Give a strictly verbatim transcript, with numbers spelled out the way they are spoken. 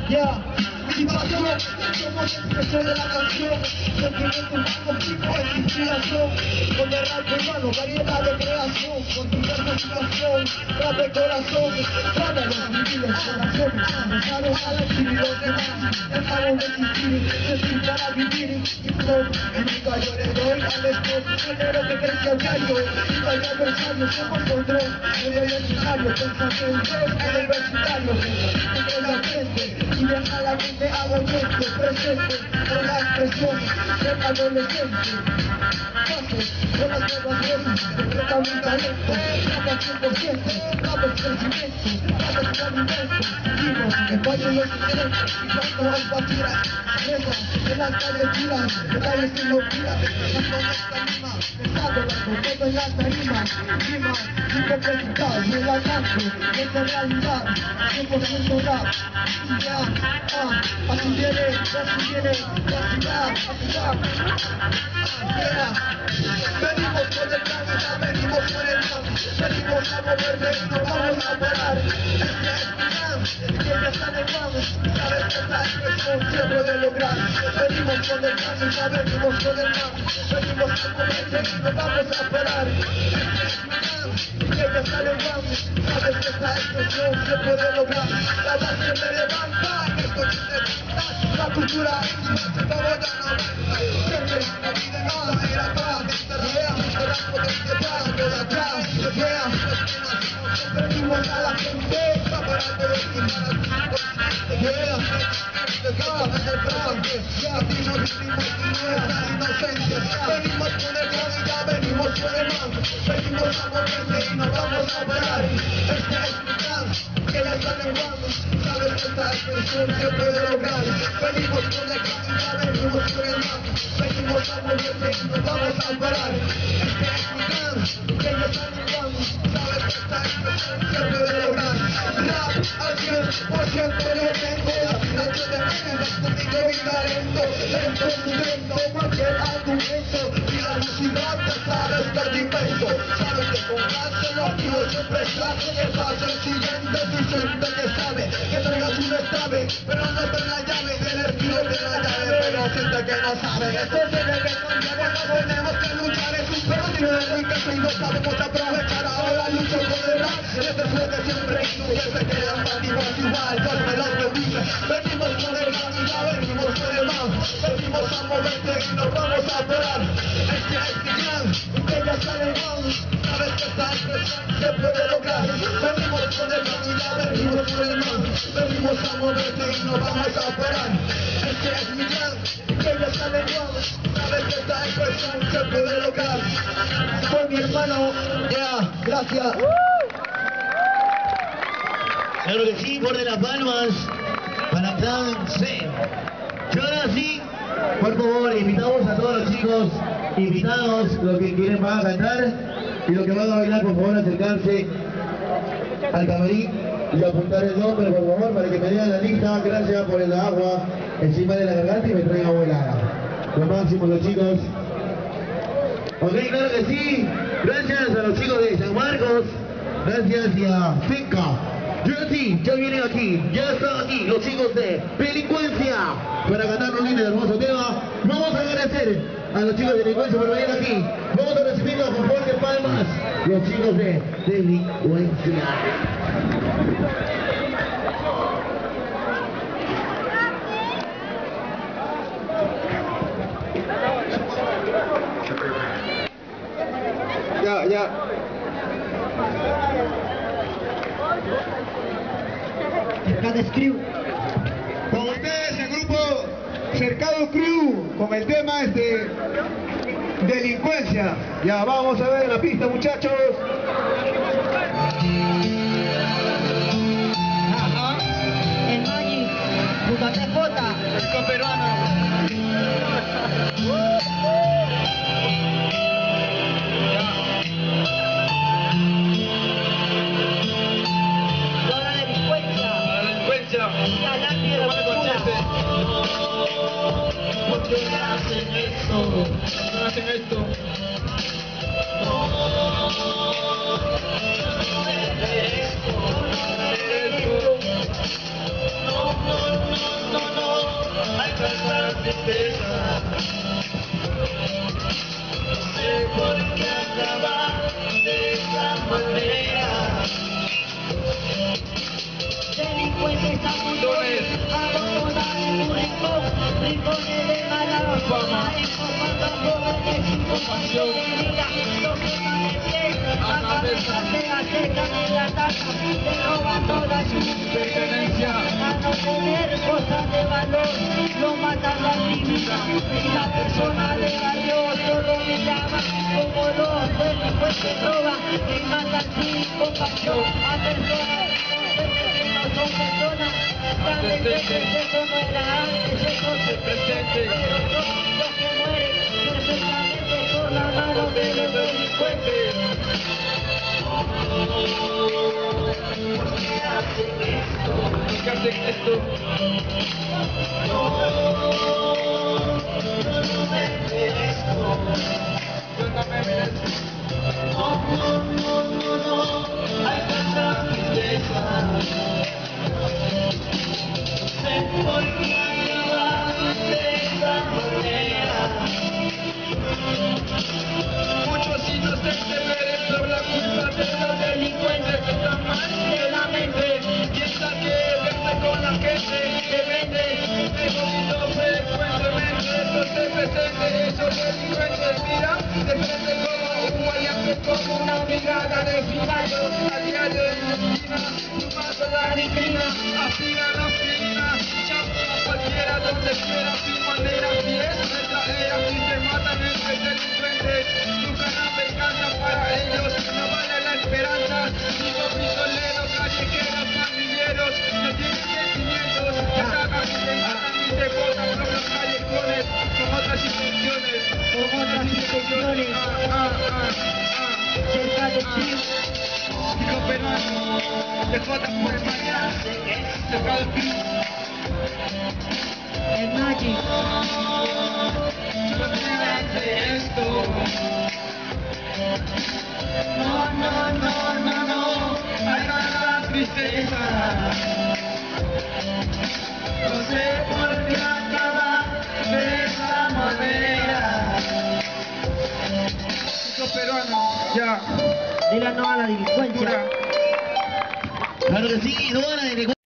Ya, mi pasión, somos expresión de la canción, sentimiento humano, tipo de inspiración, con el rap hermano, variedad de creación, con tu situación, rap de corazón, para los civiles, corazones, dejaron a la actividad de más, dejaron de existir, sentir para vivir, y flow, en mi callo le doy al stop, género que crece a diario, y vaya adversario, se encontró, en el necesario, pensamiento, universitario, entre la frente, y deja la mente abundante, presente, con la expresión del adolescente. Pasos, con las nuevas voces, decreta mi talento, rapa cien por ciento, rapa el crecimiento, rapa el alimento, vivos, en valle los secretos, y cuando hay basura, reza, en las calles tiras, de calles sin locura, pasando esta lima, pesado, con todo en la tarima, rima, sin complejidad, y el alcance, esta realidad, cien por ciento rap, y ya, ah, así viene, así viene, la ciudad, así va, yeah. Venimos con el plan, venimos con el plan, venimos a movernos y no vamos a parar. Este es mi plan, que ya está en el plan, sabes que esta expresión se puede lograr. Venimos con el plan, ya venimos con el plan, venimos a movernos y no vamos a parar. Este es mi plan, que ya está en el plan, sabes que esta expresión se puede lograr. La base me levanta, esto es de la cultura se está volando. Siempre la vida no era paz. Venimos a la gente, para pararte de estimar al cinco, venimos con el plan y ya venimos con el man, venimos a moverse y no vamos a parar. Este es mi plan, que ya está en el one, sabes que esta expresión se puede lograr. Venimos con el plan y ya venimos con el man, venimos a moverse y no vamos a parar. Este es mi plan, que ya está en el one, sabes que esta expresión se puede lograr. Rap al cien por ciento lo tengo, dentro de mí, conmigo mi talento, lento, lento, cualquier argumento, y la música te sabe estar invento, sabes que con clase lo activo siempre es clase, que pasa el siguiente, tu gente que sabe, que traigas un estable, pero no te la llave, del estilo de la llave, pero siente que no sabe, esto tiene que cambiar, no tenemos que luchar, es un próximo de riqueza y no sabemos aprovechar, ahora lucho con el rap, este es lo que siempre hizo, que se quedan bandidos igual, por me lo que dice, venimos con el man y ya venimos con el man, venimos a moverte y no vamos a parar, este es mi plan, que ya está en el man, sabes que esta expresión se puede lograr, venimos con el man y ya venimos con el man, venimos a moverte y no vamos a parar, este es mi plan, que ya está en el man, sabes que esta expresión se puede lograr, soy mi hermano, ya, yeah, gracias. Claro que sí, por de las palmas para Plan C. Y ahora sí, por favor, invitamos a todos los chicos invitados, los que quieren van a cantar y los que van a bailar, por favor, acercarse al camarín y apuntar el nombre, por favor, para que me digan la lista. Gracias por el agua encima de la garganta y me traigan volada. Lo máximo, los chicos. Ok, claro que sí. Gracias a los chicos de San Marcos. Gracias y a Finca. Y así, ya vienen aquí, ya están aquí los chicos de Delincuencia para cantar un lindo y hermoso tema. Vamos a agradecer a los chicos de Delincuencia por venir aquí. Vamos a recibirlos con fuertes palmas, los chicos de Delincuencia. Ya, ya. Con ustedes el grupo Cercado Crew, con el tema este Delincuencia. Ya vamos a ver la pista, muchachos. Ajá. El Maggi, puta T J, el peruano. ¿Por qué hacen esto? ¿Por qué hacen esto? No, no, no. tristeza. No sé por qué acabar de esa manera. Delincuentes a montones, abandonar en un rincón, rincones de mala fama, enfocando a jóvenes sin compasión. Los que van de pie, a cabeza se acercan en la taza, te roban toda su pertenencia. A no tener cosas de valor, lo matan la dignidad. Y la persona de valor solo me llama como los delincuentes roban y matan sin compasión a personas. Son personas tan decentes, eso no era antes, eso se presente, pero son los que mueren perfectamente por la mano de los delincuentes. ¿Por qué hacen esto? ¿Por qué hacen esto? No, yo no me merezco. Yo no me merezco. No, no, no, no, no. Hay tanta tristeza. Por qué acabar de esa manera. Muchos inocentes mueren por la culpa de los delincuentes que están mal de la mente. Piensa que verte con la gente que vende negocios frecuentemente. Entonces presente esos delincuentes, mira, de frente como un guayante, como una brigada de finales a diario en la esquina, sumando la disciplina, aspiran la cualquiera, donde quiera, sin manera, si es nuestra era, si se matan entre delincuentes, nunca la venganza para ellos, no vale la esperanza, digo pistoleros, callejeros, pandilleros, no tienen sentimientos, que sacan y se matan y se botan por los callejones, con otras intenciones, con otras intenciones, ah, ah, ah, ah, cerca de ti, digo peruano, te jodan por el mañana, cerca de ti. el Magic. No, no, no, no, no, hay tanta tristeza. No sé por qué acabar de esa manera. Chico peruano, ya. Dile no a la delincuencia. Claro que sí, no a la delincuencia.